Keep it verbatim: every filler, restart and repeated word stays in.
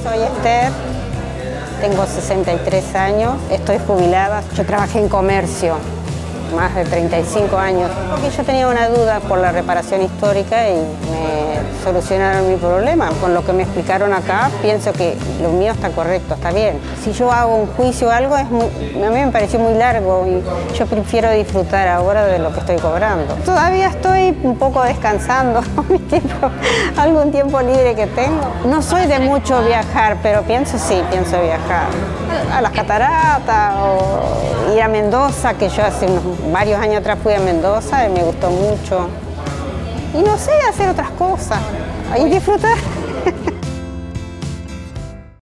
soy Esther, tengo sesenta y tres años, estoy jubilada. Yo trabajé en comercio más de treinta y cinco años, porque yo tenía una duda por la reparación histórica y me solucionaron mi problema. Con lo que me explicaron acá, pienso que lo mío está correcto, está bien. Si yo hago un juicio o algo, es muy, a mí me pareció muy largo y yo prefiero disfrutar ahora de lo que estoy cobrando. Todavía estoy un poco descansando, mi tiempo, algún tiempo libre que tengo. No soy de mucho viajar, pero pienso sí, pienso viajar. A las cataratas o ir a Mendoza, que yo hace unos varios años atrás fui a Mendoza y me gustó mucho. Y no sé, hacer otras cosas y disfrutar.